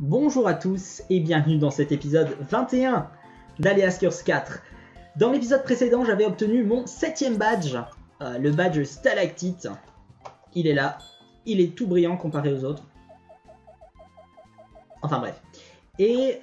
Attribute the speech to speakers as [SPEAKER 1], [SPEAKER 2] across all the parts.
[SPEAKER 1] Bonjour à tous et bienvenue dans cet épisode 21 d'Alias Curse 4. Dans l'épisode précédent, j'avais obtenu mon 7ème badge, le badge Stalactite. Il est là, il est tout brillant comparé aux autres. Enfin bref. Et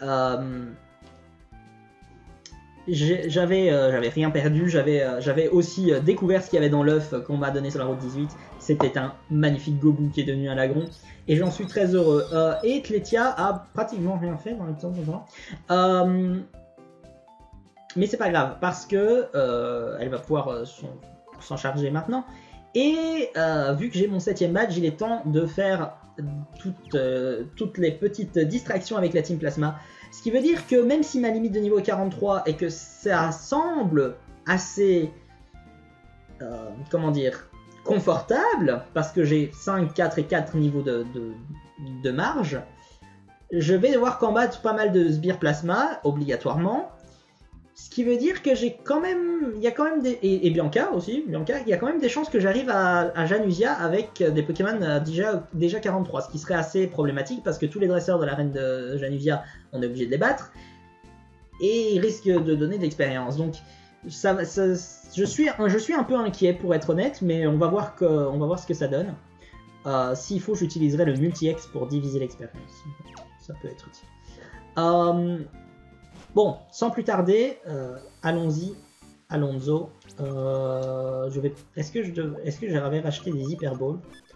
[SPEAKER 1] j'avais rien perdu, j'avais aussi découvert ce qu'il y avait dans l'œuf qu'on m'a donné sur la route 18. C'était un magnifique Gobu qui est devenu un Lagron. Et j'en suis très heureux. Et Tletia a pratiquement rien fait dans l'épisode précédent. Mais c'est pas grave, parce que elle va pouvoir s'en charger maintenant. Et vu que j'ai mon 7ème badge, il est temps de faire toutes les petites distractions avec la Team Plasma. Ce qui veut dire que même si ma limite de niveau est 43 et que ça semble assez... comment dire, confortable, parce que j'ai 5, 4 et 4 niveaux de marge, je vais devoir combattre pas mal de sbires plasma, obligatoirement. Ce qui veut dire que j'ai quand même... Il y a quand même des... Et Bianca aussi, Bianca, il y a quand même des chances que j'arrive à Janusia avec des Pokémon déjà 43, ce qui serait assez problématique parce que tous les dresseurs de la reine de Janusia, on est obligé de les battre. Et ils risquent de donner de l'expérience. Donc, je suis un peu inquiet pour être honnête, mais on va voir ce que ça donne. S'il faut, j'utiliserai le multi-X pour diviser l'expérience. Ça peut être utile. Bon, sans plus tarder, allons-y, Alonso. Est-ce que j'avais racheté des Hyperballs?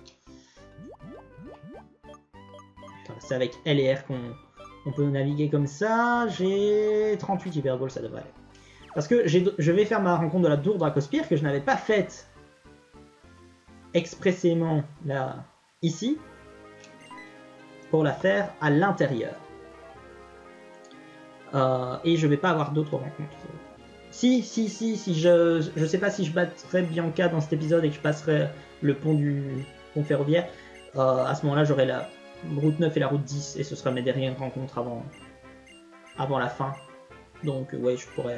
[SPEAKER 1] C'est avec L et R qu'on peut naviguer comme ça. J'ai 38 Hyperballs, ça devrait aller. Parce que je vais faire ma rencontre de la Dour Dracospire que je n'avais pas faite expressément là, ici, pour la faire à l'intérieur. Et je vais pas avoir d'autres rencontres. Si je sais pas si je battrai Bianca dans cet épisode et que je passerai le pont ferroviaire, à ce moment-là j'aurai la route 9 et la route 10 et ce sera mes dernières rencontres avant la fin. Donc ouais, je pourrais...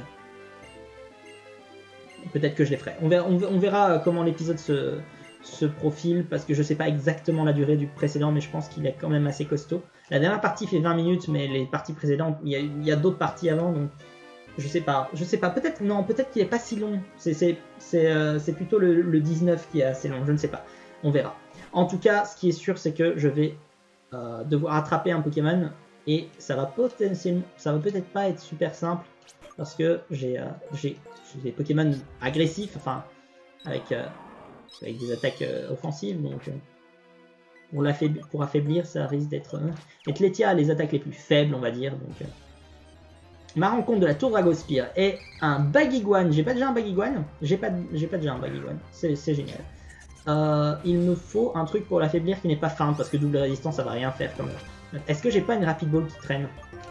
[SPEAKER 1] Peut-être que je les ferai. On verra comment l'épisode se profile, parce que je sais pas exactement la durée du précédent, mais je pense qu'il est quand même assez costaud. La dernière partie fait 20 minutes, mais les parties précédentes, il y a d'autres parties avant, donc je sais pas. Peut-être qu'il est pas si long. C'est plutôt le 19 qui est assez long, je ne sais pas. On verra. En tout cas, ce qui est sûr, c'est que je vais devoir attraper un Pokémon, et ça va peut-être pas être super simple, parce que j'ai des Pokémon agressifs, enfin, avec des attaques offensives, donc pour affaiblir, ça risque d'être... Et Tletia a les attaques les plus faibles, on va dire, donc... Ma rencontre de la Tour Dragospire est un Baguiguane. J'ai pas déjà un Baguiguane? J'ai pas déjà un Baguiguane, c'est génial. Il me faut un truc pour l'affaiblir qui n'est pas feinte, parce que double résistance, ça va rien faire quand même. Est-ce que j'ai pas une Rapid Ball qui traîne?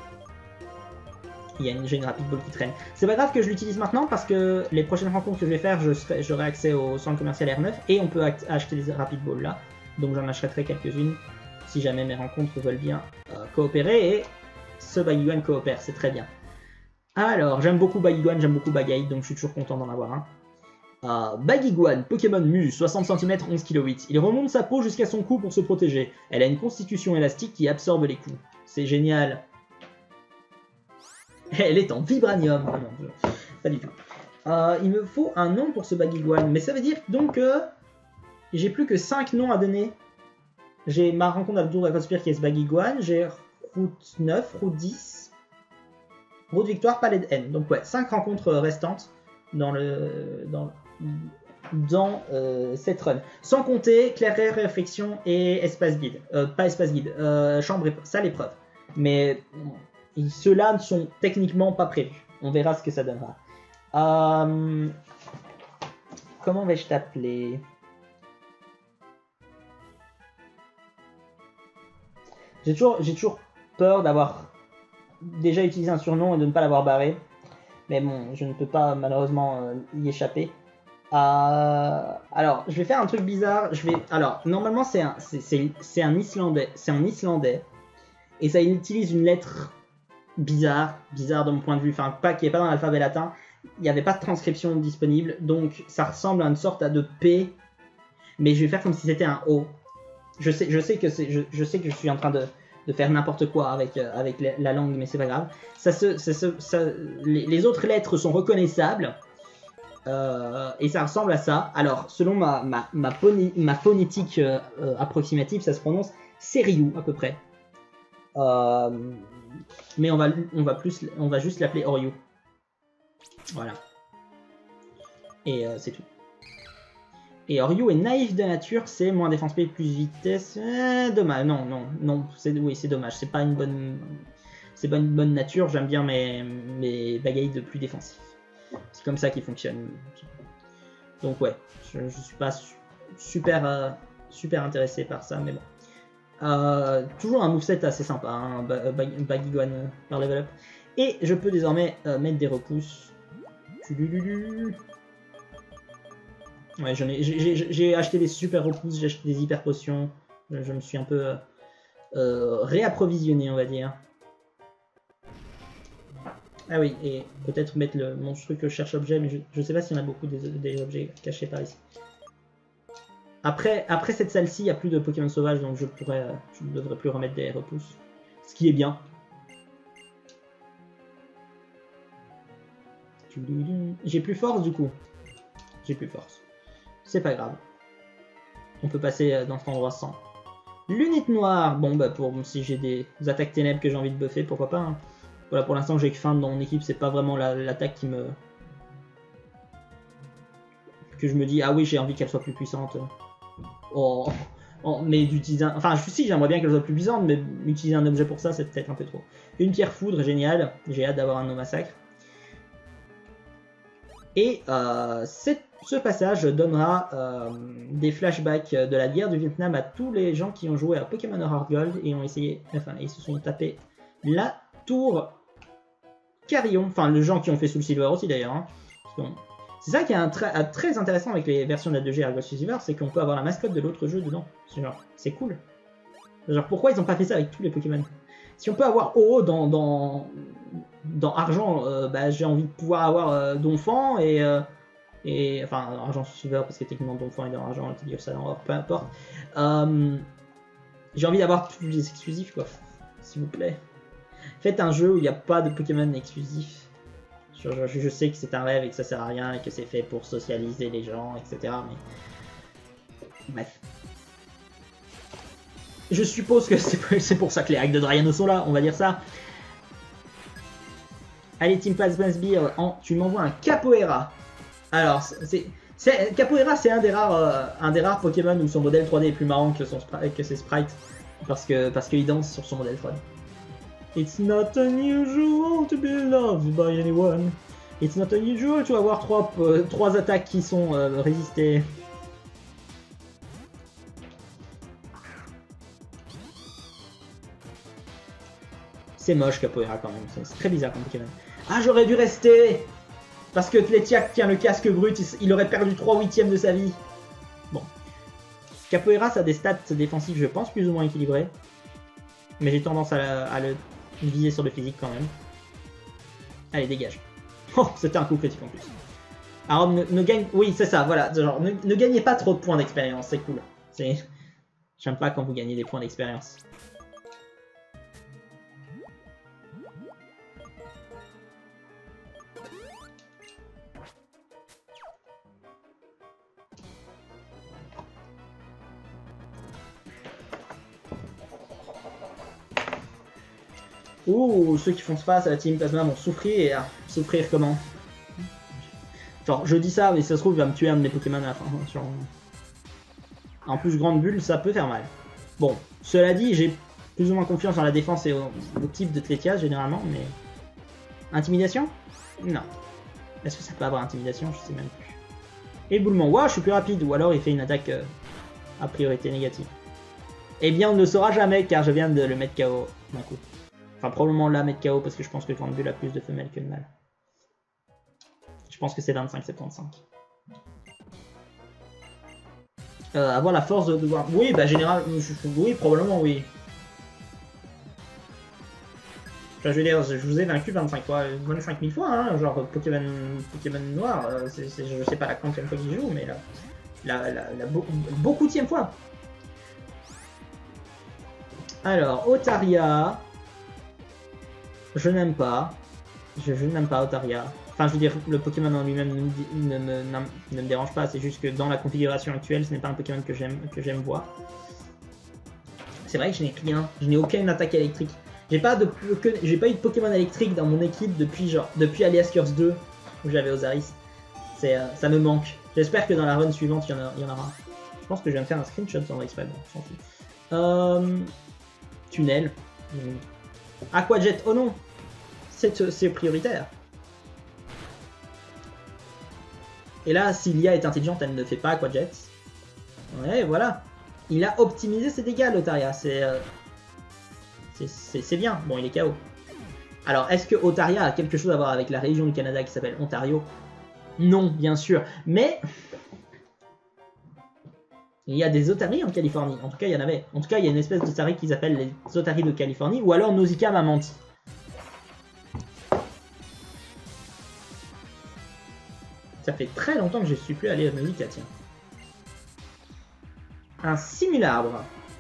[SPEAKER 1] J'ai une Rapid Ball qui traîne. C'est pas grave que je l'utilise maintenant parce que les prochaines rencontres que je vais faire, j'aurai accès au centre commercial R9 et on peut acheter des Rapid Balls là. Donc j'en achèterai quelques-unes si jamais mes rencontres veulent bien coopérer, et ce Baguiguane coopère, c'est très bien. Alors, j'aime beaucoup Baguiguane, j'aime beaucoup Bagaï, donc je suis toujours content d'en avoir un. Baguiguane, Pokémon Muse, 60 cm, 11 kg 8. Il remonte sa peau jusqu'à son cou pour se protéger. Elle a une constitution élastique qui absorbe les coups. C'est génial. Elle est en vibranium. Oh non, pas du tout. Il me faut un nom pour ce Baguiguane. Mais ça veut dire donc que j'ai plus que 5 noms à donner. J'ai ma rencontre à la Tour Dracospire qui est ce Baguiguane. J'ai route 9, route 10, route Victoire, Palais de N. Donc ouais, 5 rencontres restantes dans cette run. Sans compter clairière, réflexion et espace guide. Pas espace guide, chambre salle épreuve. Mais... ceux-là ne sont techniquement pas prévus. On verra ce que ça donnera. Comment vais-je t'appeler? J'ai toujours peur d'avoir déjà utilisé un surnom et de ne pas l'avoir barré. Mais bon, je ne peux pas malheureusement y échapper. Alors, je vais faire un truc bizarre. Alors, normalement, c'est un Islandais. C'est un Islandais. Et ça utilise une lettre... bizarre de mon point de vue, enfin pas qui est pas dans l'alphabet latin, il n'y avait pas de transcription disponible, donc ça ressemble à une sorte de P, mais je vais faire comme si c'était un O. Je sais que je suis en train de faire n'importe quoi avec, la langue, mais c'est pas grave. Les autres lettres sont reconnaissables. Et ça ressemble à ça. Alors, selon ma phonétique approximative, ça se prononce Seriou à peu près. Mais on va juste l'appeler Oryu. Voilà. Et c'est tout. Et Oryu est naïf de nature, c'est moins défense P, plus vitesse. Dommage, non, c'est dommage. C'est pas une bonne nature. J'aime bien mes bagailles de plus défensifs. C'est comme ça qu'il fonctionne. Donc ouais, je suis pas super intéressé par ça, mais bon. Toujours un moveset assez sympa, hein, Baguiguan par level up. Et je peux désormais mettre des repousses. Ouais, j'ai acheté des super repousses, j'ai acheté des hyper potions. Je me suis un peu réapprovisionné, on va dire. Ah oui, et peut-être mettre le monstrueux que je cherche objet, mais je sais pas s'il y en a beaucoup des objets cachés par ici. Après cette salle-ci, il n'y a plus de Pokémon sauvages, donc je ne devrais plus remettre des repousses. Ce qui est bien. J'ai plus force du coup. J'ai plus force. C'est pas grave. On peut passer dans cet endroit sans. Lunette noire. Bon bah si j'ai des attaques ténèbres que j'ai envie de buffer, pourquoi pas. Hein. Voilà, pour l'instant j'ai que Feinte dans mon équipe, c'est pas vraiment l'attaque qui me... que je me dis, ah oui j'ai envie qu'elle soit plus puissante. Mais d'utiliser Enfin si, j'aimerais bien qu'elle soit plus puissante, mais utiliser un objet pour ça c'est peut-être un peu trop. Une pierre foudre, génial, j'ai hâte d'avoir un No Massacre. Et ce passage donnera des flashbacks de la guerre du Vietnam à tous les gens qui ont joué à Pokémon Heart Gold et ont essayé, enfin ils se sont tapés la tour Carillon, enfin les gens qui ont fait Soul Silver aussi d'ailleurs. Hein. C'est ça qui est très intéressant avec les versions de la 2G Argos Silver, c'est qu'on peut avoir la mascotte de l'autre jeu dedans. C'est cool. Genre pourquoi ils n'ont pas fait ça avec tous les Pokémon? Si on peut avoir Oro dans Argent, j'ai envie de pouvoir avoir Donphan et enfin Argent Silver parce que techniquement Donphan est dans Argent, on peut dire ça dans Or, peu importe. J'ai envie d'avoir tous les exclusifs quoi, s'il vous plaît. Faites un jeu où il n'y a pas de Pokémon exclusifs. Je sais que c'est un rêve et que ça sert à rien et que c'est fait pour socialiser les gens, etc. Mais bref. Je suppose que c'est pour ça que les hacks de Draiano sont là, on va dire ça. Allez, Team Plasma Beer, tu m'envoies un Capoeira. Alors, Capoeira, c'est un des rares Pokémon où son modèle 3D est plus marrant que ses sprites. Parce qu'il danse sur son modèle 3D. It's not unusual to be loved by anyone. It's not unusual to avoir trois attaques qui sont résistées. C'est moche Capoeira quand même, c'est très bizarre comme Pokémon. Ah j'aurais dû rester. Parce que Tletiak tient le casque brut, il aurait perdu 3/8 de sa vie. Bon. Capoeira ça a des stats défensifs je pense plus ou moins équilibrés. Mais j'ai tendance à le viser sur le physique quand même. Allez dégage. Oh c'était un coup critique en plus. Alors ne gagne... Oui c'est ça voilà. Genre ne gagnez pas trop de points d'expérience, c'est cool. J'aime pas quand vous gagnez des points d'expérience. Ouh, ceux qui font face à la Team Plasma vont souffrir. Souffrir comment? Genre, je dis ça, mais si ça se trouve, il va me tuer un de mes Pokémon à la fin. Genre... En plus, grande bulle, ça peut faire mal. Bon, cela dit, j'ai plus ou moins confiance en la défense et au type de Tletias, généralement, mais... Intimidation? Non. Est-ce que ça peut avoir intimidation? Je sais même plus. Éboulement. Waouh, je suis plus rapide. Ou alors, il fait une attaque à priorité négative. Eh bien, on ne le saura jamais, car je viens de le mettre KO d'un coup. Enfin, probablement là mettre KO parce que je pense que Grande Bulle a plus de femelles que de mâles. Je pense que c'est 25-75. Avoir la force de devoir... Oui, bah général... Oui, probablement oui. Enfin, je veux dire, je vous ai vaincu 25 000 fois, hein, genre Pokémon noir, je sais pas la quantième fois qu'il joue, mais la beaucoup-tième fois. Alors, Otaria. Je n'aime pas. Je n'aime pas Otaria. Enfin, je veux dire, le Pokémon en lui-même ne me dérange pas. C'est juste que dans la configuration actuelle, ce n'est pas un Pokémon que j'aime voir. C'est vrai que je n'ai rien. Je n'ai aucune attaque électrique. J'ai pas eu de Pokémon électrique dans mon équipe depuis Alias Curse 2 où j'avais Ozaris. Ça me manque. J'espère que dans la run suivante, il y en aura. Je pense que je viens de faire un screenshot sans exprès. Bon, j'en suis. Tunnel. Aquajet. Oh non. C'est prioritaire. Et là, Cilia est intelligente, elle ne fait pas Aquajet. Ouais, voilà. Il a optimisé ses dégâts, Lotaria. C'est bien. Bon, il est KO. Alors, est-ce que Otaria a quelque chose à voir avec la région du Canada qui s'appelle Ontario? Non, bien sûr. Mais il y a des Otaries en Californie. En tout cas, il y en avait. En tout cas, il y a une espèce d'Otari qu'ils appellent les Otaries de Californie. Ou alors Nausicaa m'a menti. Ça fait très longtemps que je ne suis plus allé à Nausicaa, tiens. Un simulabre.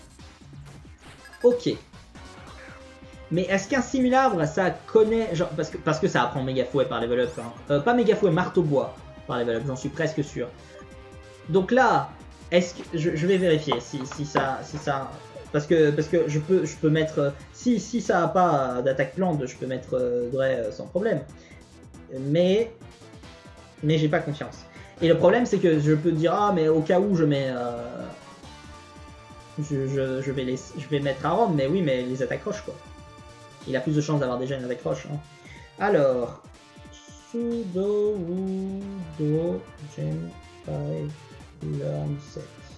[SPEAKER 1] Ok. Mais est-ce qu'un simulabre, ça connaît... Genre, parce que ça apprend méga fouet par level up. Hein. Pas méga fouet, marteau bois par level up, j'en suis presque sûr. Donc là, est-ce que... Je vais vérifier si ça... Parce que je peux mettre... Si ça n'a pas d'attaque plante, je peux mettre Dray sans problème. Mais j'ai pas confiance. Et le problème, c'est que je peux dire, ah, mais au cas où je mets... Je vais mettre Aron, mais oui, mais les attaques roches, quoi. Il a plus de chances d'avoir déjà une attaque roche. Hein. Alors... Sudo, Wudo, Gen 5, Learn 7.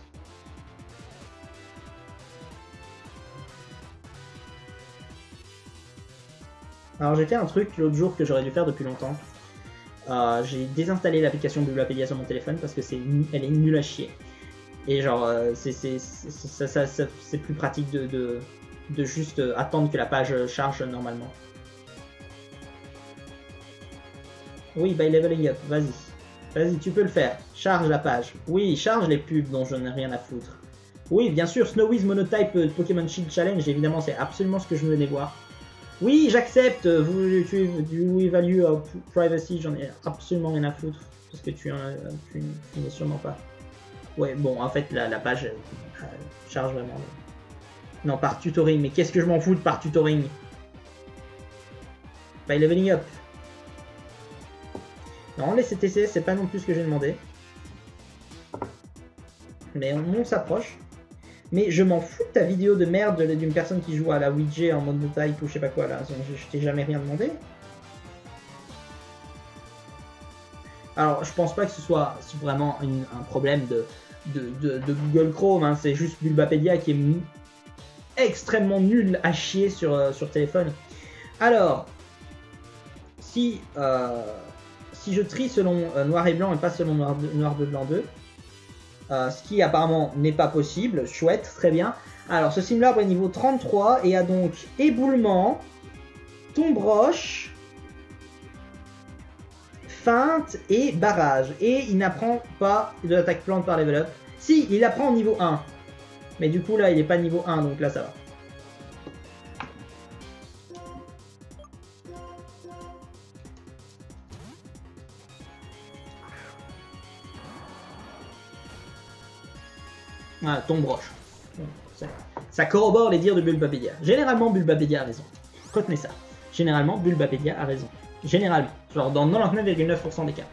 [SPEAKER 1] Alors j'ai fait un truc l'autre jour que j'aurais dû faire depuis longtemps. J'ai désinstallé l'application Bulbapédia sur mon téléphone parce que elle est nulle à chier. Et genre, c'est plus pratique de juste attendre que la page charge normalement. Oui, by leveling up, vas-y. Vas-y, tu peux le faire. Charge la page. Oui, charge les pubs dont je n'ai rien à foutre. Oui, bien sûr, Snowiz Monotype Pokémon Shield Challenge, évidemment, c'est absolument ce que je venais voir. Oui, j'accepte, vous évaluez privacy, j'en ai absolument rien à foutre, parce que tu n'es sûrement pas. Ouais, bon, en fait, la page charge vraiment. Non, par tutoring, mais qu'est-ce que je m'en fous de par tutoring? By leveling up. Non, les CTCS, c'est pas non plus ce que j'ai demandé. Mais on s'approche. Mais je m'en fous de ta vidéo de merde d'une personne qui joue à la Ouija en mode type ou je sais pas quoi là. Je t'ai jamais rien demandé. Alors, je pense pas que ce soit vraiment un problème de Google Chrome. Hein. C'est juste Bulbapédia qui est extrêmement nul à chier sur téléphone. Alors, si je trie selon noir et blanc et pas selon noir de blanc 2, ce qui apparemment n'est pas possible, chouette, très bien. Alors ce simulabre est niveau 33 et a donc éboulement, tombe roche, feinte et barrage. Et il n'apprend pas de l'attaque plante par level up. Si, il apprend au niveau 1. Mais du coup là il n'est pas niveau 1 donc là ça va. Ah, tombe roche. Ça corrobore les dires de Bulbapédia. Généralement, Bulbapédia a raison. Retenez ça. Généralement, Bulbapédia a raison. Généralement. Genre dans 99,9% des cas.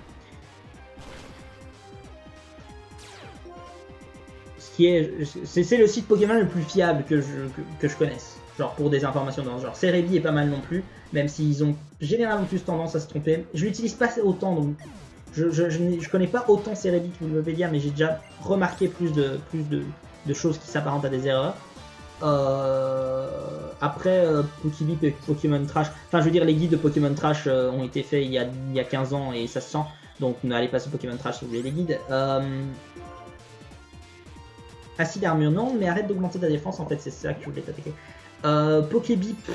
[SPEAKER 1] C'est le site Pokémon le plus fiable que je connaisse. Genre pour des informations dans ce genre. Cerebi est pas mal non plus. Même s'ils ont généralement plus tendance à se tromper. Je l'utilise pas autant donc... Je connais pas autant Cerebi que Bulbapédia, mais j'ai déjà remarqué plus de choses qui s'apparentent à des erreurs. Après, Pokébip et Pokémon Trash, enfin je veux dire les guides de Pokémon Trash ont été faits il y a 15 ans et ça se sent, donc n'allez pas sur Pokémon Trash si vous voulez les guides. Acide armure non, mais arrête d'augmenter ta défense, en fait c'est ça que je voulais t'attaquer. Pokébip,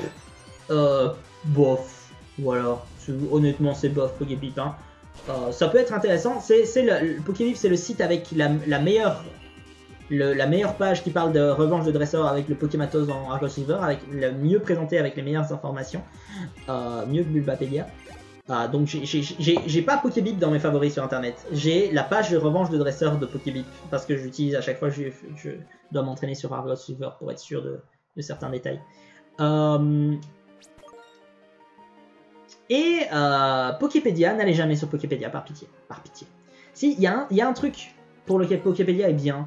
[SPEAKER 1] bof, voilà, honnêtement c'est bof Pokébip, hein. Ça peut être intéressant. Pokébip, c'est le site avec la meilleure la meilleure page qui parle de revanche de dresseur avec le Pokématos en Argos Silver, avec le mieux présenté avec les meilleures informations, mieux que Bulbapedia. Donc j'ai pas Pokébip dans mes favoris sur internet. J'ai la page de revanche de dresseur de Pokébip parce que j'utilise à chaque fois je dois m'entraîner sur Argos Silver pour être sûr de certains détails. Poképédia, n'allez jamais sur Poképédia par pitié. Si, il y a un truc pour lequel Poképédia est bien,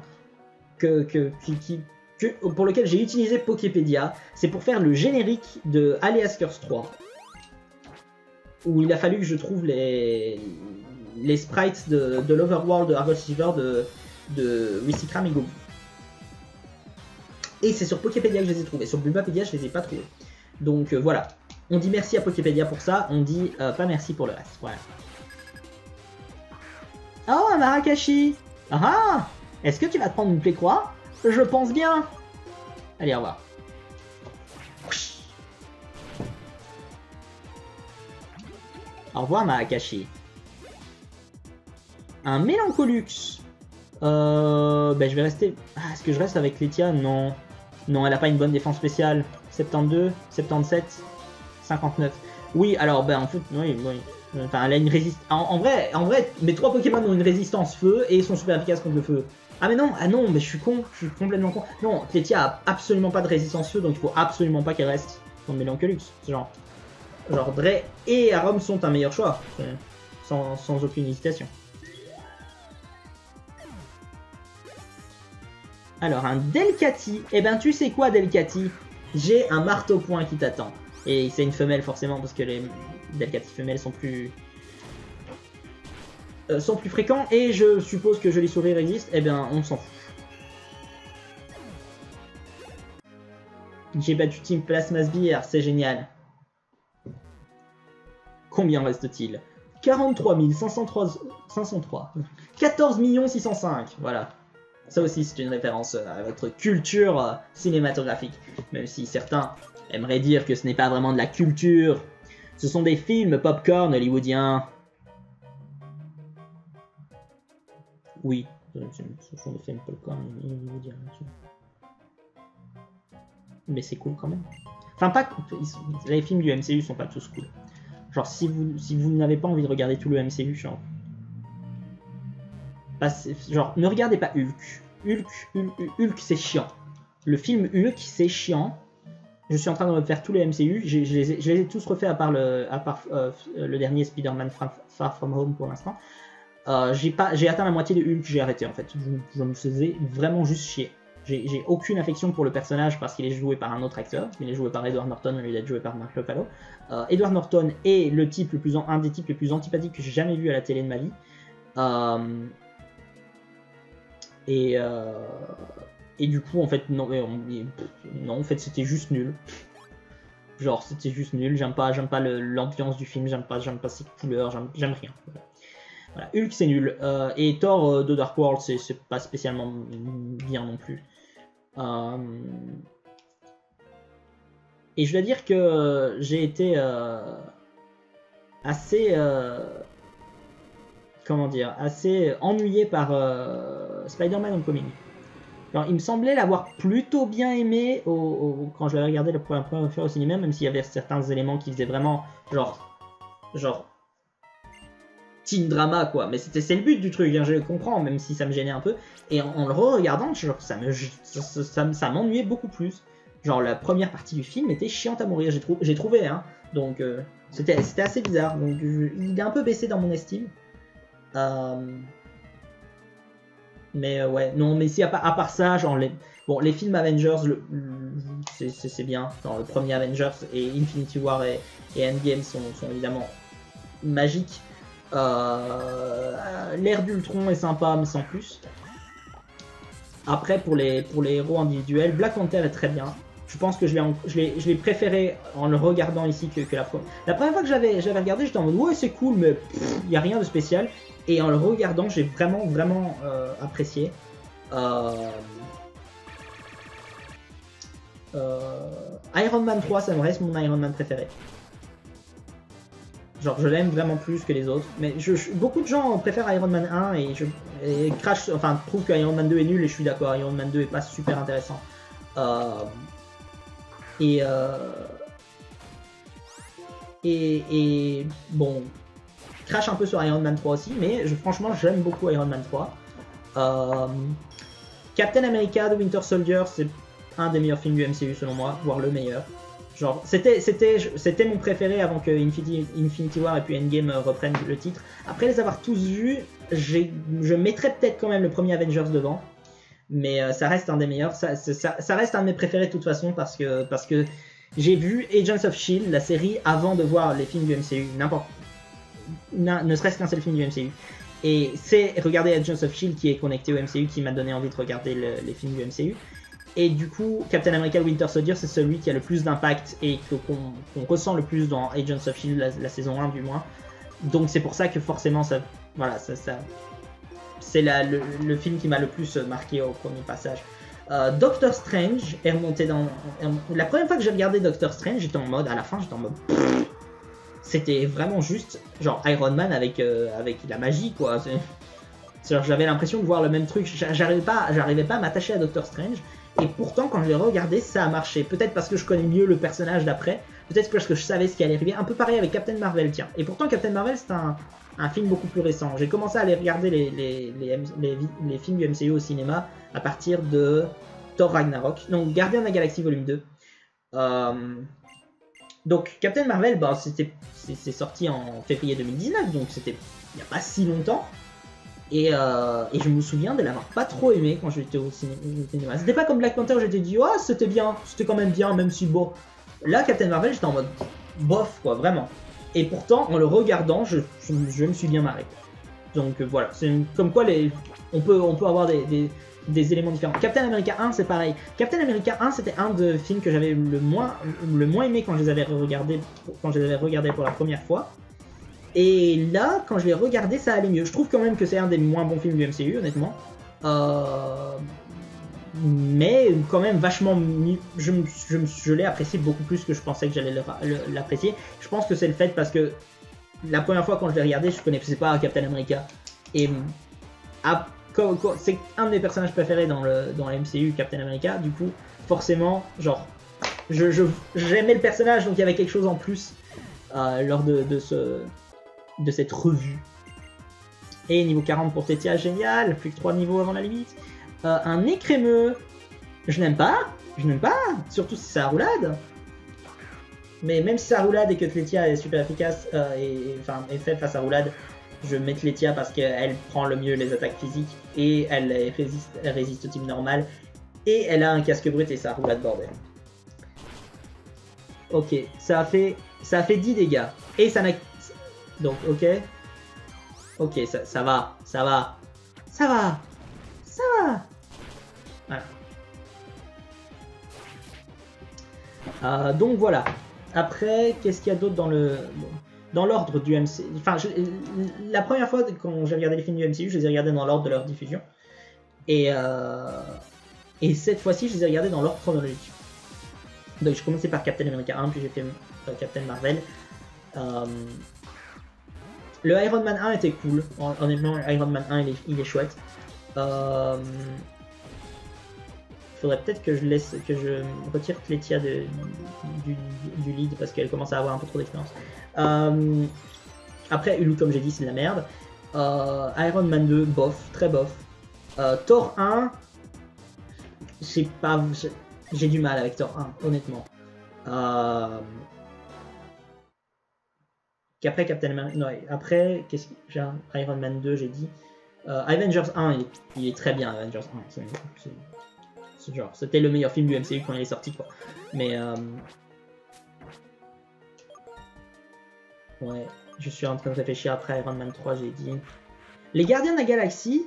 [SPEAKER 1] pour lequel j'ai utilisé Poképédia, c'est pour faire le générique de Alias Curse 3. Où il a fallu que je trouve les sprites de l'Overworld de Argos Silver de Wistikram et Gobu. Et c'est sur Poképédia que je les ai trouvés. Sur Bulbapedia, je les ai pas trouvés. Donc voilà. On dit merci à Poképédia pour ça, on dit pas merci pour le reste. Voilà. Oh, un Marakashi! Ah! Est-ce que tu vas te prendre une Plécroix? Je pense bien! Allez, au revoir. Au revoir, Marakashi. Un Mélancolux. Je vais rester... Ah, est-ce que je reste avec Letia? Non. Non, elle a pas une bonne défense spéciale. 72, 77, 59. Oui, alors, en fait, oui. Enfin, elle a une résistance... En vrai, mes 3 Pokémon ont une résistance feu et sont super efficaces contre le feu. Ah mais non, mais je suis con, je suis complètement con. Non, Letia a absolument pas de résistance feu, donc il faut absolument pas qu'elle reste dans Mélancolux. Genre Dre et Arom sont un meilleur choix, sans aucune hésitation. Alors un Delcatty, eh ben tu sais quoi Delcatty? J'ai un marteau-point qui t'attend. Et c'est une femelle forcément parce que les Delcatty femelles sont plus fréquents et je suppose que Joli Sourire existe, eh bien on s'en fout. J'ai battu Team Plasma Sbire, c'est génial. Combien reste-t-il? 43 503. 14 605. Voilà. Ça aussi, c'est une référence à votre culture cinématographique. Même si certains aimeraient dire que ce n'est pas vraiment de la culture. Ce sont des films popcorn hollywoodiens. Oui, ce sont des films popcorn hollywoodiens. Mais c'est cool quand même. Enfin, pas... Les films du MCU sont pas tous cool. Genre, si vous n'avez pas envie de regarder tout le MCU, genre ne regardez pas Hulk. Hulk, c'est chiant. Le film Hulk, c'est chiant. Je suis en train de refaire tous les MCU. Je les ai tous refaits à part le dernier Spider-Man Far From Home pour l'instant. J'ai atteint la moitié de Hulk, j'ai arrêté en fait. Je me faisais vraiment juste chier. J'ai aucune affection pour le personnage parce qu'il est joué par un autre acteur. Il est joué par Edward Norton au lieu d'être joué par Mark Ruffalo. Edward Norton est un des types les plus antipathiques que j'ai jamais vu à la télé de ma vie. Et du coup, en fait, non, en fait, c'était juste nul. Genre, c'était juste nul. J'aime pas l'ambiance du film. J'aime pas ses couleurs. J'aime rien. Voilà, Hulk c'est nul. Et Thor de Dark World c'est pas spécialement bien non plus. Et je dois dire que j'ai été assez assez ennuyé par Spider-Man Homecoming. Alors, il me semblait l'avoir plutôt bien aimé quand je l'avais regardé la première fois au cinéma, même s'il y avait certains éléments qui faisaient vraiment genre teen drama quoi, mais c'est le but du truc, hein, je comprends, même si ça me gênait un peu. Et en le re-regardant, genre, ça m'ennuyait beaucoup plus. Genre la première partie du film était chiante à mourir, j'ai trouvé, hein. Donc c'était assez bizarre. Donc il est un peu baissé dans mon estime. Mais ouais, non, mais si à part ça, genre les films Avengers, c'est bien. Genre, le premier Avengers et Infinity War et Endgame sont évidemment magiques. L'ère d'Ultron est sympa, mais sans plus. Après, pour les héros individuels, Black Panther est très bien. Je pense que je l'ai préféré en le regardant ici que la première. La première fois que j'avais regardé, j'étais en mode ouais, c'est cool, mais il n'y a rien de spécial. Et en le regardant, j'ai vraiment apprécié. Iron Man 3, ça me reste mon Iron Man préféré. Genre, je l'aime vraiment plus que les autres. Mais beaucoup de gens préfèrent Iron Man 1 et Crash, enfin, trouvent que Iron Man 2 est nul et je suis d'accord. Iron Man 2 est pas super intéressant. Et bon, crache un peu sur Iron Man 3 aussi, mais franchement j'aime beaucoup Iron Man 3. Captain America The Winter Soldier, c'est un des meilleurs films du MCU selon moi, voire le meilleur. Genre, c'était mon préféré avant que Infinity War et puis Endgame reprennent le titre. Après les avoir tous vus, je mettrais peut-être quand même le premier Avengers devant. Mais ça reste un des meilleurs, ça reste un de mes préférés de toute façon parce que j'ai vu Agents of S.H.I.E.L.D., la série, avant de voir les films du MCU, ne serait-ce qu'un seul film du MCU. Et c'est regarder Agents of S.H.I.E.L.D. qui est connecté au MCU qui m'a donné envie de regarder les films du MCU. Et du coup, Captain America Winter Soldier, c'est celui qui a le plus d'impact et qu'on ressent le plus dans Agents of S.H.I.E.L.D., la saison 1 du moins. Donc c'est pour ça que forcément, c'est le film qui m'a le plus marqué au premier passage. Doctor Strange est remonté dans... La première fois que j'ai regardé Doctor Strange, j'étais en mode... À la fin, j'étais en mode... C'était vraiment juste genre Iron Man avec la magie, quoi. J'avais l'impression de voir le même truc. J'arrivais pas à m'attacher à Doctor Strange. Et pourtant, quand je l'ai regardé, ça a marché. Peut-être parce que je connais mieux le personnage d'après. Peut-être parce que je savais ce qui allait arriver. Un peu pareil avec Captain Marvel, tiens. Et pourtant, Captain Marvel, c'est un film beaucoup plus récent. J'ai commencé à aller regarder les films du MCU au cinéma à partir de Thor Ragnarok. Donc, Gardien de la Galaxie Volume 2. Donc, Captain Marvel, bah, c'est sorti en février 2019. Donc, c'était il n'y a pas si longtemps. Et je me souviens de l'avoir pas trop aimé quand j'étais au cinéma. C'était pas comme Black Panther où j'étais dit oh c'était bien, c'était quand même bien, même si bon. Là Captain Marvel j'étais en mode bof quoi, vraiment. Et pourtant en le regardant je me suis bien marré. Donc voilà, c'est comme quoi on peut avoir des éléments différents. Captain America 1 c'est pareil. Captain America 1 c'était un des films que j'avais le moins aimé quand je les avais regardés pour la première fois. Et là, quand je l'ai regardé, ça allait mieux. Je trouve quand même que c'est un des moins bons films du MCU, honnêtement. Mais quand même vachement mieux. Je l'ai apprécié beaucoup plus que je pensais que j'allais l'apprécier. Je pense que c'est le fait parce que la première fois quand je l'ai regardé, je connaissais pas Captain America. Et c'est un de mes personnages préférés dans le MCU, Captain America. Du coup, forcément, genre, j'aimais le personnage, donc il y avait quelque chose en plus lors de cette revue. Et niveau 40 pour Tétia, génial, plus que 3 niveaux avant la limite. Un nez crémeux, je n'aime pas, surtout si c'est à roulade. Mais même si c'est à roulade et que Tétia est super efficace est faite face à roulade, je mets Tétia parce qu'elle prend le mieux les attaques physiques et elle résiste au type normal. Et elle a un casque brut et ça à roulade bordel. Ok, ça a fait 10 dégâts. Et ça n'a... Donc, ok. Ok, ça va. Voilà. Donc voilà. Après, qu'est-ce qu'il y a d'autre dans l'ordre du MCU? Enfin, la première fois quand j'ai regardé les films du MCU, je les ai regardés dans l'ordre de leur diffusion. Et cette fois-ci, je les ai regardés dans l'ordre chronologique. Donc, je commençais par Captain America 1, puis j'ai fait Captain Marvel. Le Iron Man 1 était cool. Honnêtement, Iron Man 1 il est chouette. Faudrait peut-être que je retire Tétia du lead parce qu'elle commence à avoir un peu trop d'expérience. Après, Hulu, comme j'ai dit, c'est de la merde. Iron Man 2, bof, très bof. Thor 1, j'ai du mal avec Thor 1, honnêtement. Qu'après Captain America, non, après j'ai Iron Man 2, j'ai dit. Avengers 1, il est très bien. Avengers 1, c'est genre, c'était le meilleur film du MCU quand il est sorti, quoi. Mais ouais, je suis en train de réfléchir après Iron Man 3, j'ai dit. Les Gardiens de la Galaxie.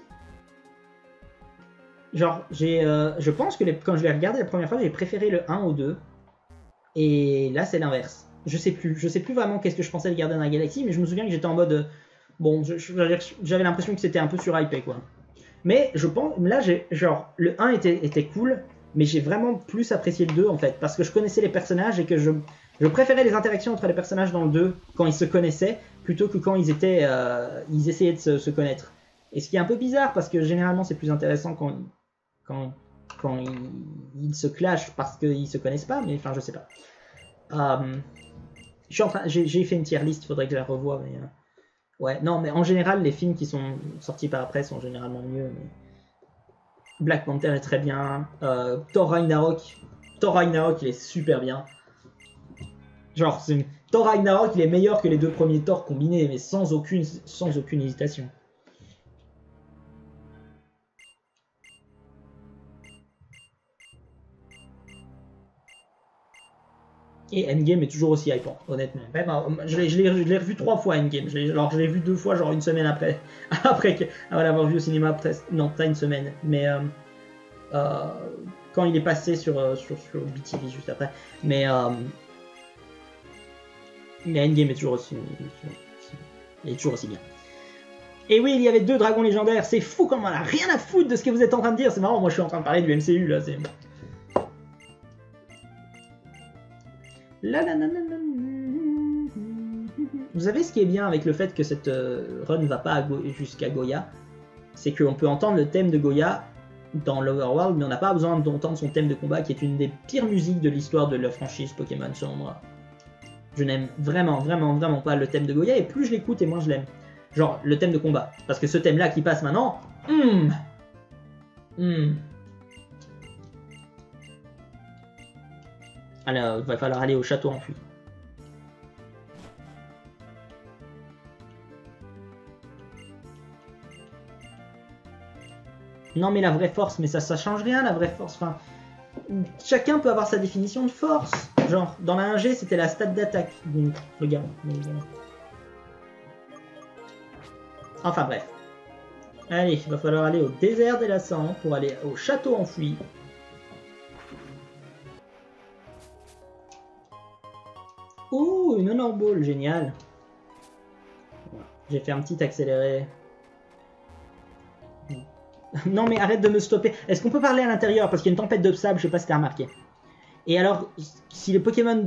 [SPEAKER 1] Genre, je pense que quand je l'ai regardé la première fois, j'ai préféré le 1 au 2. Et là, c'est l'inverse. Je sais plus vraiment qu'est-ce que je pensais de Gardiens de la Galaxie, mais je me souviens que j'étais en mode... bon, j'avais l'impression que c'était un peu surhypé, quoi. Mais je pense... Là, genre, le 1 était cool, mais j'ai vraiment plus apprécié le 2, en fait, parce que je connaissais les personnages et que Je préférais les interactions entre les personnages dans le 2 quand ils se connaissaient plutôt que quand ils essayaient de se connaître. Et ce qui est un peu bizarre parce que généralement c'est plus intéressant quand ils se clashent parce qu'ils se connaissent pas, mais enfin je sais pas. J'ai fait une tier list, il faudrait que je la revoie, mais ouais, non, mais en général les films qui sont sortis par après sont généralement mieux. Mais... Black Panther est très bien, Thor Ragnarok il est super bien. Genre, Thor Ragnarok, il est meilleur que les 2 premiers Thor combinés, mais sans aucune hésitation. Et Endgame est toujours aussi hypant, honnêtement. Je l'ai revu 3 fois Endgame. Alors, je l'ai vu 2 fois, genre une semaine après. Après l'avoir vu au cinéma, presque. Non, pas une semaine. Mais quand il est passé sur BTV juste après. Mais Endgame est toujours aussi bien. Et oui, il y avait 2 dragons légendaires. C'est fou comme on a rien à foutre de ce que vous êtes en train de dire. C'est marrant, moi je suis en train de parler du MCU là. Vous savez ce qui est bien avec le fait que cette run ne va pas jusqu'à Goya, c'est qu'on peut entendre le thème de Goya dans l'Overworld, mais on n'a pas besoin d'entendre son thème de combat qui est une des pires musiques de l'histoire de la franchise Pokémon selon moi. Je n'aime vraiment pas le thème de Goya, et plus je l'écoute et moins je l'aime. Genre le thème de combat. Parce que ce thème là qui passe maintenant... Alors, il va falloir aller au château enfui. Non mais la vraie force, mais ça change rien la vraie force. Enfin, chacun peut avoir sa définition de force. Genre, dans la 1G, c'était la stat d'attaque. Donc, regarde. Enfin bref. Allez, il va falloir aller au désert des Lassans pour aller au château enfoui. Ouh, une honor ball, génial. J'ai fait un petit accéléré. Non mais arrête de me stopper. Est-ce qu'on peut parler à l'intérieur? Parce qu'il y a une tempête de sable, je sais pas si t'as remarqué. Et alors, si les Pokémon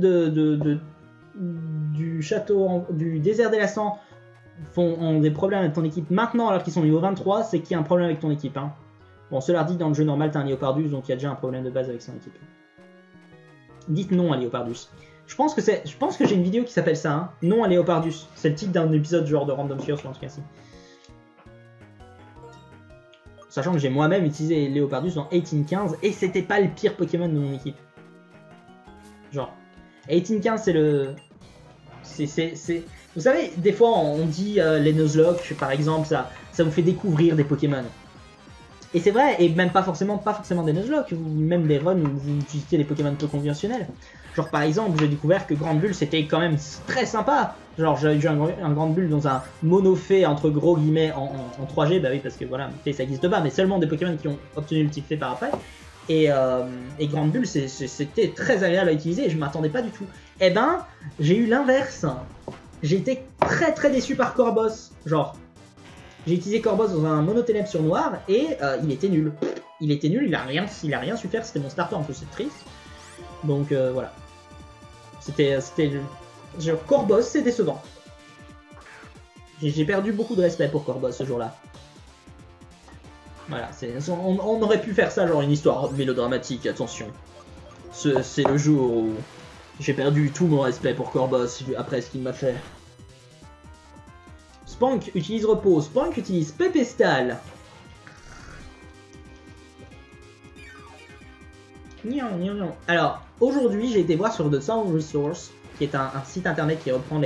[SPEAKER 1] du château, du désert des Lassans ont des problèmes avec ton équipe maintenant alors qu'ils sont niveau 23, c'est qu'il y a un problème avec ton équipe. Hein. Bon, cela dit, dans le jeu normal, t'as un Léopardus, donc il y a déjà un problème de base avec son équipe. Dites non à Léopardus. Je pense que j'ai une vidéo qui s'appelle ça, hein. Non à Léopardus. C'est le titre d'un épisode genre de Random Cures ou en tout cas si. Sachant que j'ai moi-même utilisé Léopardus dans 1815 et c'était pas le pire Pokémon de mon équipe. Genre, 1815 c'est le... Vous savez, des fois on dit les Nuzlocke par exemple, ça vous fait découvrir des Pokémon. Et c'est vrai, et même pas forcément des Nuzlocke, même des runs où vous utilisez des Pokémon peu conventionnels. Genre par exemple, j'ai découvert que Grande Bulle c'était quand même très sympa. Genre j'ai eu un Grande Bulle dans un monofait entre gros guillemets en 3G, bah oui parce que voilà, fait ça existe pas, mais seulement des Pokémon qui ont obtenu le petit fait par après. Et Grande Bulle c'était très agréable à utiliser et je m'attendais pas du tout. Eh ben, j'ai eu l'inverse. J'ai été très déçu par Corboss. Genre, j'ai utilisé Corboss dans un monoténèbre sur noir et il était nul. Il était nul, il a rien su faire, c'était mon starter en plus, c'est triste. Donc voilà. C'était genre Corboss, c'est décevant. J'ai perdu beaucoup de respect pour Corboss ce jour-là. Voilà, on aurait pu faire ça genre une histoire mélodramatique, attention. C'est le jour où j'ai perdu tout mon respect pour Corboss après ce qu'il m'a fait. Spank utilise repos, Spank utilise Pépestal. Alors, aujourd'hui, j'ai été voir sur The Sound Resource, qui est un site internet qui reprend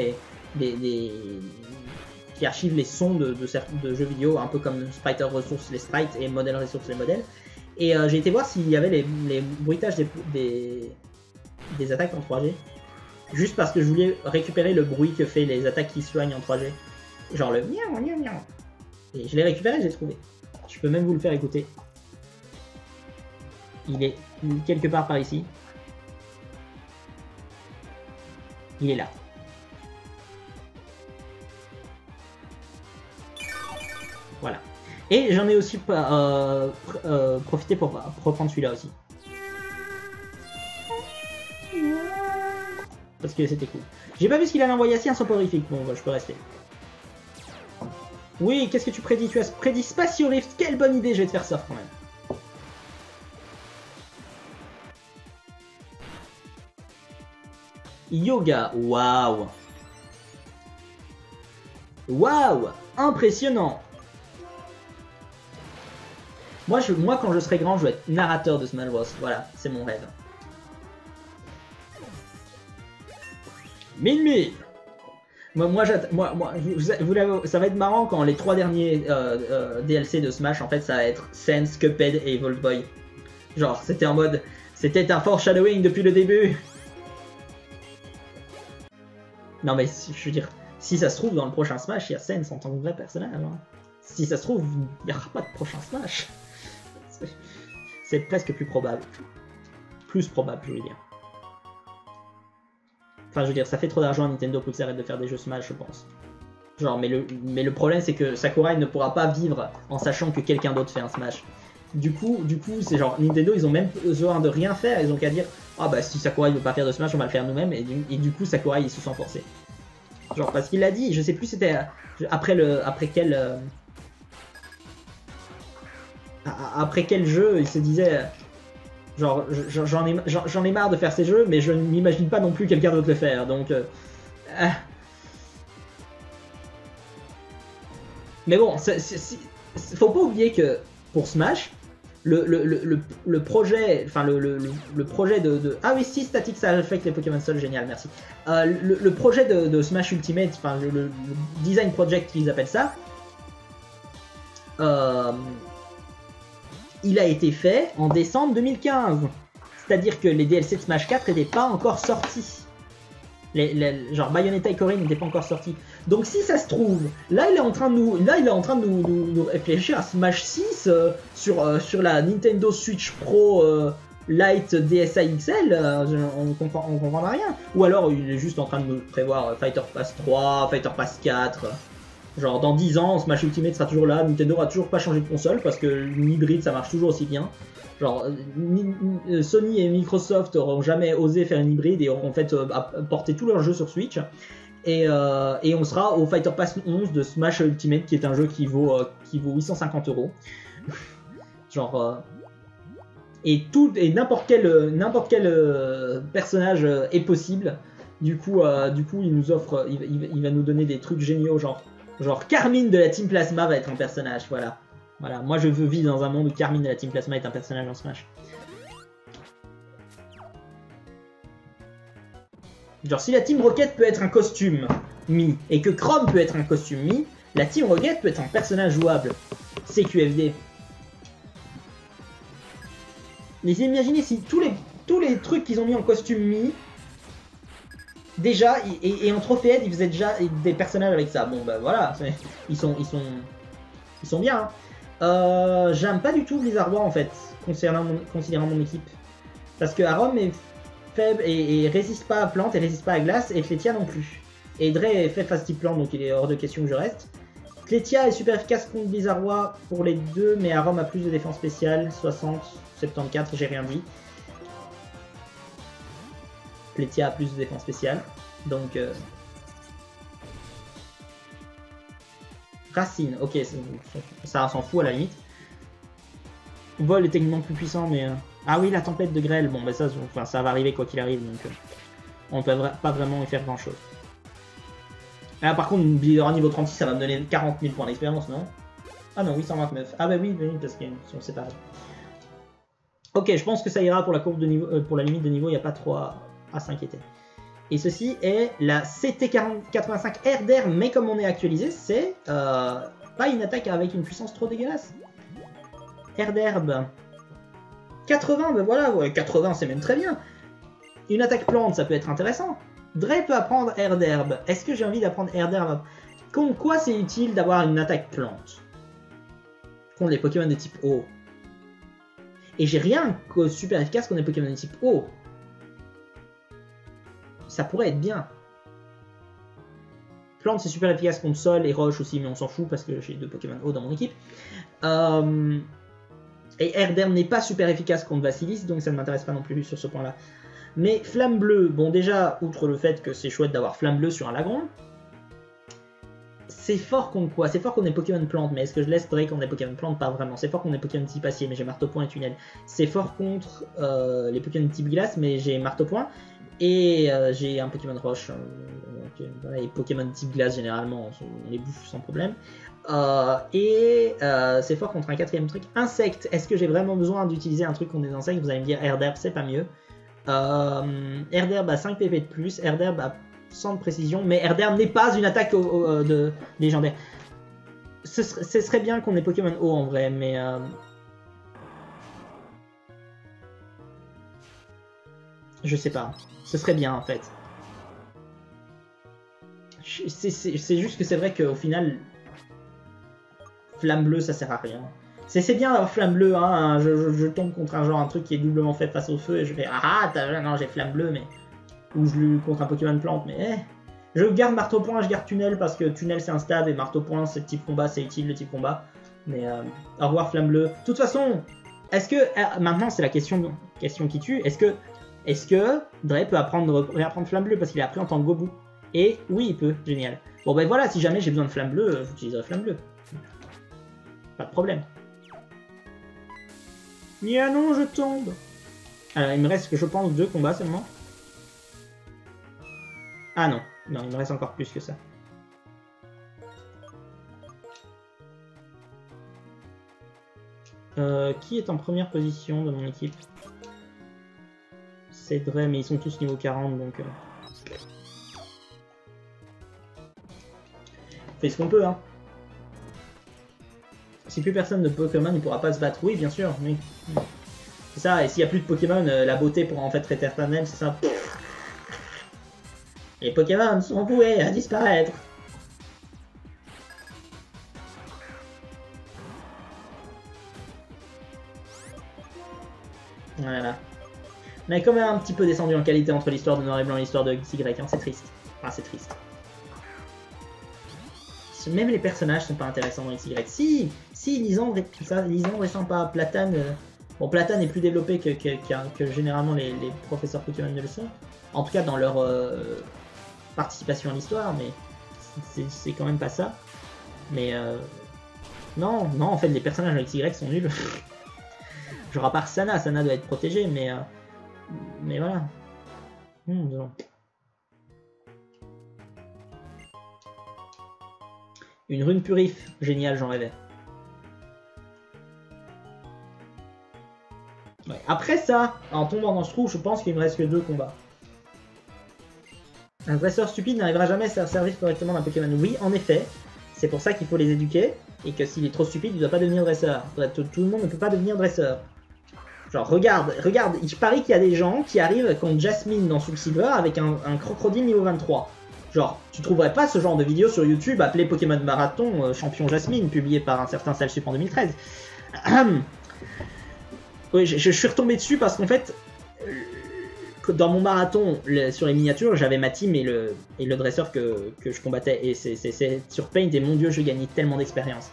[SPEAKER 1] qui archive les sons de jeux vidéo, un peu comme Sprite Resource les sprites et Model Resource les modèles. Et j'ai été voir s'il y avait les bruitages des attaques en 3G. Juste parce que je voulais récupérer le bruit que fait les attaques qui soignent en 3G. Genre le miaou miaou miaou. Et je l'ai récupéré, j'ai trouvé. Je peux même vous le faire écouter. Il est quelque part par ici. Il est là. Voilà. Et j'en ai aussi profité pour reprendre celui-là aussi. parce que c'était cool. J'ai pas vu ce qu'il avait envoyé, un soporifique. Bon, bah, je peux rester. Oui, qu'est-ce que tu prédis? Tu as prédit Spatio Rift. Quelle bonne idée, je vais te faire surf quand même. Yoga, waouh. Waouh, impressionnant. Moi, quand je serai grand, je vais être narrateur de Smash Bros. Voilà, c'est mon rêve. Mille. Ça va être marrant quand les 3 derniers DLC de Smash, en fait, ça va être Sense, Cuphead et Volt Boy. Genre, c'était en mode, c'était un foreshadowing depuis le début. Non mais, je veux dire, si ça se trouve, dans le prochain Smash, il y a Sense en tant que vrai personnage. Hein. Si ça se trouve, il n'y aura pas de prochain Smash. C'est presque plus probable. Plus probable, je veux dire. Enfin, je veux dire, ça fait trop d'argent à Nintendo pour qu'ils arrêtent de faire des jeux Smash, je pense. Genre, mais le problème, c'est que Sakurai ne pourra pas vivre en sachant que quelqu'un d'autre fait un Smash. Du coup, c'est genre, Nintendo, ils ont même besoin de rien faire, ils ont qu'à dire, ah bah si Sakurai veut pas faire de Smash, on va le faire nous-mêmes, et du coup, Sakurai, il se sent forcé. Genre, parce qu'il l'a dit, je sais plus c'était après quel jeu, il se disait, genre, j'en ai marre de faire ces jeux, mais je n'imagine pas non plus quelqu'un d'autre le faire, donc... Mais bon, faut pas oublier que pour Smash, le projet, enfin le projet de... Ah oui, si, statique, ça affecte les Pokémon Sol, génial, merci. Le projet de Smash Ultimate, enfin le design project qu'ils appellent ça, il a été fait en décembre 2015. C'est-à-dire que les DLC de Smash 4 n'étaient pas encore sortis. Genre Bayonetta et Corrin n'étaient pas encore sortis. Donc si ça se trouve, là il est en train de nous réfléchir à Smash 6 sur la Nintendo Switch Pro Lite DSi XL, on comprendra rien. Ou alors il est juste en train de nous prévoir Fighter Pass 3, Fighter Pass 4. Genre dans 10 ans, Smash Ultimate sera toujours là, Nintendo aura toujours pas changé de console parce que l'hybride ça marche toujours aussi bien. Genre Sony et Microsoft auront jamais osé faire une hybride et auront en fait porté tous leurs jeux sur Switch. Et on sera au Fighter Pass 11 de Smash Ultimate qui est un jeu qui vaut 850 €. Genre et n'importe quel personnage est possible. Du coup il nous offre, il va nous donner des trucs géniaux genre Carmine de la Team Plasma va être un personnage, voilà. Voilà, moi je veux vivre dans un monde où Carmine de la Team Plasma est un personnage en Smash. Genre si la Team Rocket peut être un costume Mi, et que Chrome peut être un costume Mi, la Team Rocket peut être un personnage jouable. CQFD. Mais imaginez si tous les trucs qu'ils ont mis en costume Mi, déjà, et en Trophy Head, ils faisaient déjà des personnages avec ça. Bon bah voilà, ils sont bien. Hein. J'aime pas du tout Blizzard War en fait, considérant mon équipe. Parce que Arom est faible et résiste pas à plante et résiste pas à glace, et Clétia non plus. Et Dre est fait face type plante, donc il est hors de question que je reste. Clétia est super efficace contre Blizzard War pour les deux, mais Arom a plus de défense spéciale, 60, 74, j'ai rien dit. Clétia a plus de défense spéciale, donc... Racine, ok, ça s'en fout à la limite. Vol est techniquement plus puissant, mais... Ah oui, la tempête de grêle, bon bah ça va arriver quoi qu'il arrive, donc on peut pas vraiment y faire grand chose. Ah par contre, Blizzard niveau 36, ça va me donner 40 000 points d'expérience, non? Ah non, 829. Ah bah oui, parce qu'ils sont séparés. Ok, je pense que ça ira pour la courbe de niveau, pour la limite de niveau, il n'y a pas trop à s'inquiéter. Et ceci est la CT85 RDR, mais comme on est actualisé, c'est pas une attaque avec une puissance trop dégueulasse. RDR 80, ben voilà, ouais, 80 c'est même très bien. Une attaque plante, ça peut être intéressant. Dre peut apprendre RDR. Est-ce que j'ai envie d'apprendre RDR? Contre quoi c'est utile d'avoir une attaque plante? Contre les Pokémon de type eau. Et j'ai rien que super efficace contre les Pokémon de type eau. Ça pourrait être bien. Plante c'est super efficace contre sol et roche aussi, mais on s'en fout parce que j'ai 2 Pokémon eau dans mon équipe. Et RDR n'est pas super efficace contre Vassilis, donc ça ne m'intéresse pas non plus sur ce point-là. Mais Flamme Bleue, bon déjà, outre le fait que c'est chouette d'avoir Flamme Bleue sur un Lagron, c'est fort contre quoi? C'est fort contre des Pokémon plantes, mais est-ce que je laisse Drake contre des Pokémon plantes? Pas vraiment. C'est fort contre des Pokémon type acier, mais j'ai Marteau-Point et Tunnel. C'est fort contre les Pokémon type glace, mais j'ai Marteau-Point. Et j'ai un Pokémon roche. Donc, voilà, les Pokémon type glace, généralement, on les bouffe sans problème. C'est fort contre un quatrième truc. Insecte. Est-ce que j'ai vraiment besoin d'utiliser un truc contre des insectes? Vous allez me dire Air d'herbe, c'est pas mieux. Air d'herbe a 5 PP de plus. Air d'herbe a 100 de précision. Mais Air d'herbe n'est pas une attaque de légendaire. Ce serait bien qu'on ait Pokémon haut en vrai, mais... je sais pas. Ce serait bien en fait. C'est juste que c'est vrai qu'au final, Flamme Bleue ça sert à rien. C'est bien d'avoir Flamme Bleue, hein. Je tombe contre un truc qui est doublement fait face au feu et je fais ah non j'ai Flamme Bleue mais. Ou je lutte contre un Pokémon plante mais je garde Marteau-Point, je garde Tunnel parce que Tunnel c'est un stab et Marteau-Point c'est type combat, c'est utile le type combat. Mais au revoir Flamme Bleue. De toute façon, est-ce que. Maintenant c'est la question qui tue, est-ce que Dre peut réapprendre Flamme Bleue parce qu'il a appris en tant que Gobu? Et oui, il peut, génial. Bon ben voilà, si jamais j'ai besoin de Flamme Bleue, j'utiliserai Flamme Bleue. Pas de problème. Ah non, je tombe. Alors il me reste que je pense 2 combats seulement. Ah non, non, il me reste encore plus que ça. Qui est en première position de mon équipe? C'est Dre, mais ils sont tous niveau 40, donc... On fait ce qu'on peut, hein. Si plus personne de Pokémon, il pourra pas se battre. Oui, bien sûr, oui. C'est ça, et s'il n'y a plus de Pokémon, la beauté pourra en fait être éternelle, c'est ça. Les Pokémon sont voués à disparaître. Voilà. On est quand même un petit peu descendu en qualité entre l'histoire de Noir et Blanc et l'histoire de XY, hein. C'est triste. Enfin, c'est triste. Même les personnages sont pas intéressants dans XY. Si, Lisandre est sympa. Platane, bon, Platane est plus développé que généralement les professeurs Pokémon ne le sont. En tout cas dans leur participation à l'histoire, mais c'est quand même pas ça. Mais non, en fait les personnages dans XY sont nuls. Genre à part Sana doit être protégée, mais voilà. Une rune purif, génial, j'en rêvais. Ouais. Après ça, en tombant dans ce trou, je pense qu'il me reste que 2 combats. Un dresseur stupide n'arrivera jamais à se servir correctement d'un Pokémon. Oui, en effet, c'est pour ça qu'il faut les éduquer, et que s'il est trop stupide, il ne doit pas devenir dresseur. Tout le monde ne peut pas devenir dresseur. Genre, regarde, je parie qu'il y a des gens qui arrivent contre Jasmine dans Soul Silver avec un crocodile niveau 23. Genre, tu trouverais pas ce genre de vidéo sur YouTube appelé Pokémon Marathon Champion Jasmine, publié par un certain Salsup en 2013. Oui, je suis retombé dessus parce qu'en fait, dans mon marathon sur les miniatures, j'avais ma team et le dresseur que je combattais. Et c'est sur Paint, et mon dieu, je gagnais tellement d'expérience.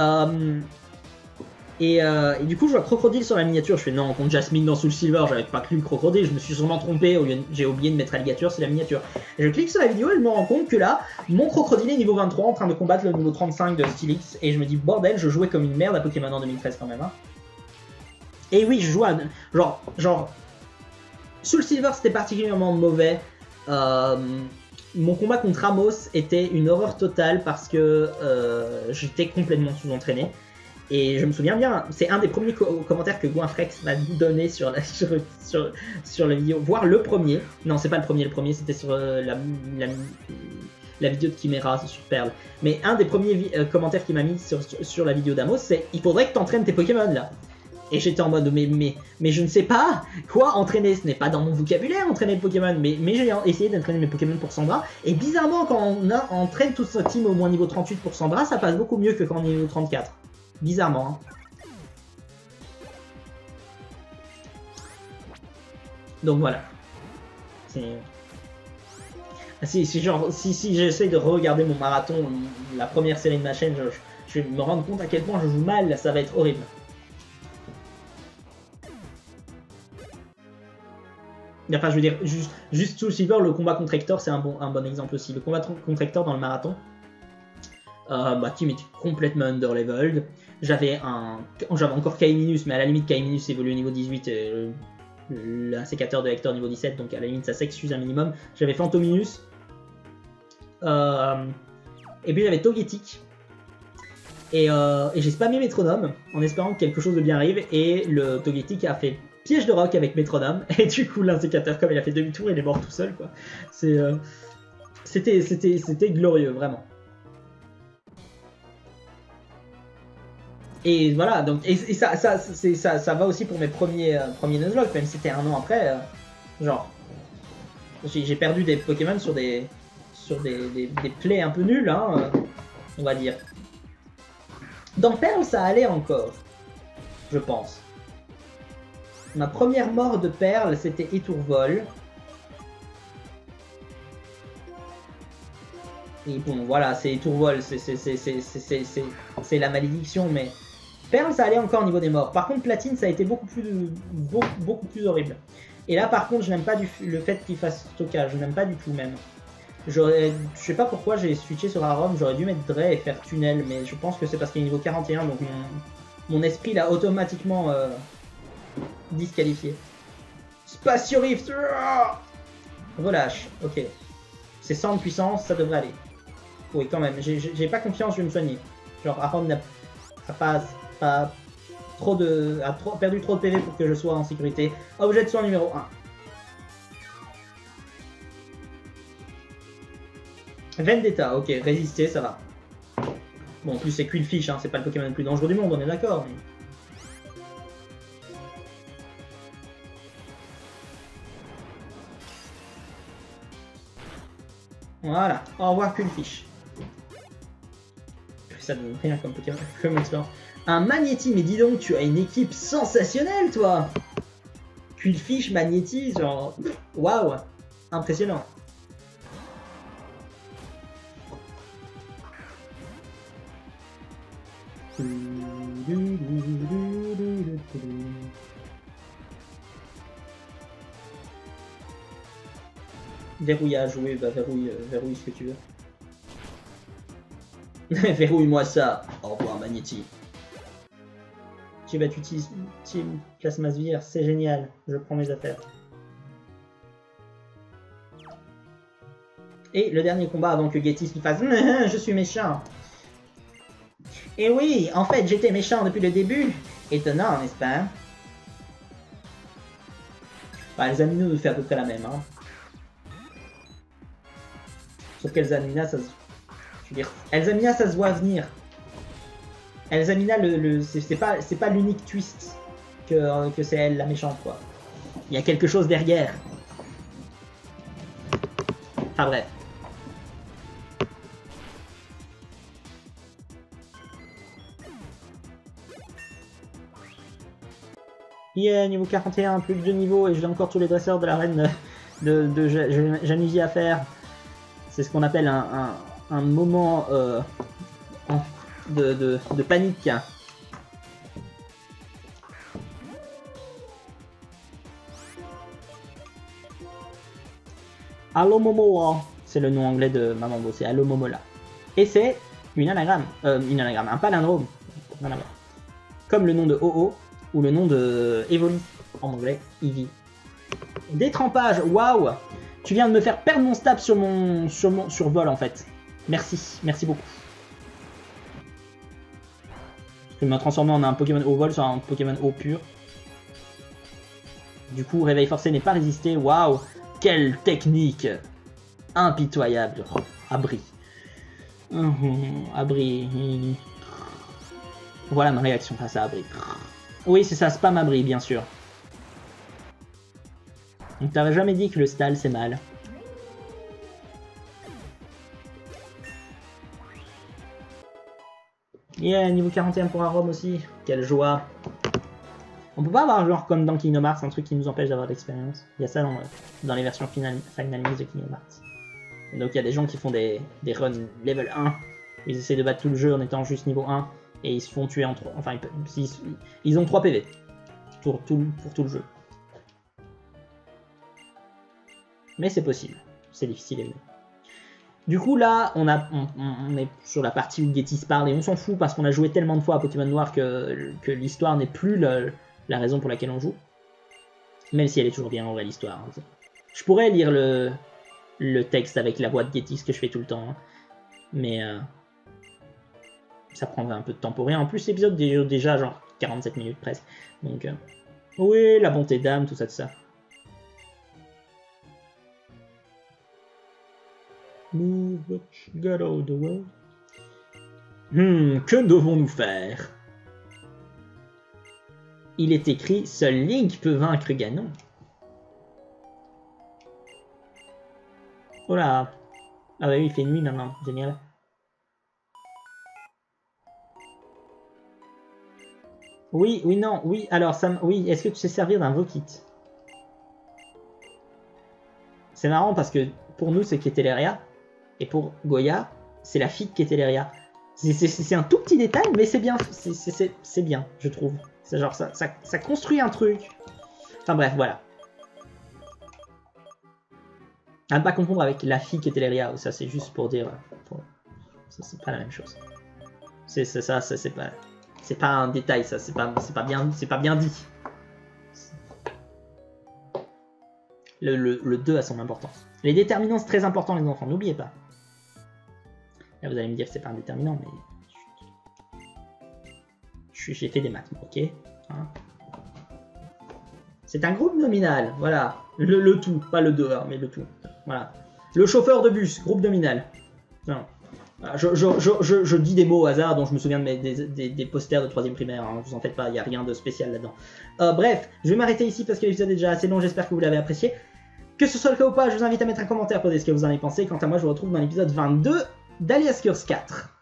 [SPEAKER 1] Et du coup, je vois Crocodile sur la miniature. Je fais non, contre Jasmine dans Soul Silver, j'avais pas cru le Crocodile. Je me suis sûrement trompé. J'ai oublié de mettre Alligator sur la miniature. Et je clique sur la vidéo et je me rends compte que là, mon Crocodile est niveau 23 en train de combattre le niveau 35 de Steelix. Et je me dis, bordel, je jouais comme une merde à Pokémon en 2013 quand même. Hein. Et oui, je joue à. Genre. Soul Silver, c'était particulièrement mauvais. Mon combat contre Ramos était une horreur totale parce que j'étais complètement sous-entraîné. Et je me souviens bien, c'est un des premiers commentaires que Goinfrex m'a donné sur la vidéo, voire le premier. Non, c'est pas le premier c'était sur la vidéo de Chimera, c'est sur Perle. Mais un des premiers commentaires qu'il m'a mis sur la vidéo d'Amos, c'est « Il faudrait que t'entraînes tes Pokémon là !» Et j'étais en mode mais je ne sais pas quoi entraîner, ce n'est pas dans mon vocabulaire entraîner les Pokémon, mais j'ai essayé d'entraîner mes Pokémon pour Sandra, et bizarrement quand on entraîne toute sa team au moins niveau 38 pour Sandra, ça passe beaucoup mieux que quand on est niveau 34. Bizarrement. Hein. Donc voilà. Si j'essaye de regarder mon marathon, la première série de ma chaîne, je vais me rendre compte à quel point je joue mal, ça va être horrible. Enfin, je veux dire, juste Soul Silver, le combat contre Hector, c'est un bon exemple aussi. Le combat contre Hector dans le marathon, ma team était complètement under-leveled. J'avais encore Kaiminus, mais à la limite, Kaiminus évolue au niveau 18 et l'insécateur de Hector niveau 17, donc à la limite, ça s'excuse un minimum. J'avais Phantominus. Et puis j'avais Togetic. Et j'ai spammé Métronome en espérant que quelque chose de bien arrive. Et le Togetic a fait piège de roc avec Métronome. Et du coup, l'insécateur, comme il a fait demi-tour, il est mort tout seul, quoi. C'était glorieux, vraiment. Et voilà, donc, ça va aussi pour mes premiers Nuzlocke, même si c'était un an après. Genre, j'ai perdu des Pokémon sur des plays un peu nuls, hein, on va dire. Dans Perle, ça allait encore, je pense. Ma première mort de Perle, c'était Étourvol. Et bon, voilà, c'est Étourvol, c'est la malédiction, mais Perle, ça allait encore au niveau des morts. Par contre, Platine, ça a été beaucoup plus horrible. Et là, par contre, je n'aime pas le fait qu'il fasse stockage, je n'aime pas du tout même. Je sais pas pourquoi j'ai switché sur Arom, j'aurais dû mettre Dre et faire Tunnel, mais je pense que c'est parce qu'il est niveau 41, donc mon esprit l'a automatiquement disqualifié. Spatio Rift, relâche, ok. C'est 100 de puissance, ça devrait aller. Oui, quand même, j'ai pas confiance, je vais me soigner. Genre, Arom n'a pas perdu trop de PV pour que je sois en sécurité. Objet de soin numéro 1. Vendetta, ok, résister, ça va. Bon, en plus c'est Quillfish, hein, c'est pas le Pokémon le plus dangereux du monde, on est d'accord. Mais... Voilà, au revoir Quillfish. Ça donne rien comme Pokémon, comme expérience. Un Magnéti, mais dis donc, tu as une équipe sensationnelle, toi. Quillfish, Magnéti, genre... Waouh, impressionnant. Verrouillage, oui, bah verrouille ce que tu veux. Verrouille-moi ça. Au revoir, Magnéti. Tu vas utiliser Team Plasmasvir, c'est génial. Je prends mes affaires. Et le dernier combat avant que Getis nous fasse je suis méchant. Et oui, en fait, j'étais méchant depuis le début. Étonnant, n'est-ce pas? Bah, les Aminos nous fait à peu près la même, hein. Sauf qu'Elzamina, ça se... Je veux dire, Elzamina, ça se voit venir. Elzamina, c'est pas l'unique twist que c'est elle, la méchante, quoi. Il y a quelque chose derrière. Enfin bref. Yeah, niveau 41, plus de 2 niveaux et j'ai encore tous les dresseurs de la reine de Janusie à faire. C'est ce qu'on appelle un moment de panique. Allo Momoa, c'est le nom anglais de Mamambo, c'est Allo Momola. Et c'est un anagramme, un palindrome. Comme le nom de OO ou le nom de Evoli en anglais, Eevee. Détrempage, waouh! Tu viens de me faire perdre mon stab sur vol en fait. Merci beaucoup. Je me transformer en un Pokémon au vol sur un Pokémon eau pur. Du coup, réveil forcé n'est pas résisté. Waouh! Quelle technique impitoyable. Oh, Abri. Abri. Voilà ma réaction face à Abri. Oui, c'est ça, spam Abri, bien sûr. Donc t'avais jamais dit que le stall c'est mal. Yeah, niveau 41 pour Arom aussi. Quelle joie. On peut pas avoir un genre comme dans Kingdom Hearts, un truc qui nous empêche d'avoir de l'expérience. Il y a ça dans les versions Final Mix de Kingdom Hearts. Et donc il y a des gens qui font des runs level 1. Ils essaient de battre tout le jeu en étant juste niveau 1. Et ils se font tuer en 3. Enfin, ils ont 3 PV. Pour tout le jeu. Mais c'est possible. C'est difficile évidemment. Du coup là, on est sur la partie où Gettys parle et on s'en fout parce qu'on a joué tellement de fois à Pokémon Noir que l'histoire n'est plus la raison pour laquelle on joue. Même si elle est toujours bien en vrai l'histoire. Hein. Je pourrais lire le texte avec la voix de Gettys que je fais tout le temps. Hein. Mais ça prendrait un peu de temps pour rien. En plus l'épisode dure déjà genre 47 minutes presque. Donc oui, la bonté d'âme, tout ça, tout ça. Move what you got out of the way. Que devons-nous faire? Il est écrit, seul Link peut vaincre Ganon. Oh là. Ah bah oui, il fait nuit maintenant, génial. Oui, oui, non, oui, alors ça... Oui, est-ce que tu sais servir d'un Vokit? C'est marrant parce que pour nous c'est Keteleria. Et pour Goya, c'est la fille de Keteleria. C'est un tout petit détail, mais c'est bien, c'est bien, je trouve. C'est genre ça construit un truc. Enfin bref, voilà. À ne pas confondre avec la fille Keteleria, ça c'est juste pour dire... Ça c'est pas la même chose. C'est pas un détail, ça c'est pas bien dit. Le 2 a son importance. Les déterminants c'est très important les enfants, n'oubliez pas. Là vous allez me dire que c'est pas un déterminant, mais... J'ai fait des maths, ok hein. C'est un groupe nominal, voilà. Le tout, pas le 2, hein, mais le tout. Voilà. Le chauffeur de bus, groupe nominal. Non. Je dis des mots au hasard dont je me souviens des posters de 3ème primaire, hein, vous en faites pas, il n'y a rien de spécial là-dedans. Bref, je vais m'arrêter ici parce que l'épisode est déjà assez long, j'espère que vous l'avez apprécié. Que ce soit le cas ou pas, je vous invite à mettre un commentaire pour dire ce que vous en avez pensé. Quant à moi, je vous retrouve dans l'épisode 22 d'Alias Curse 4.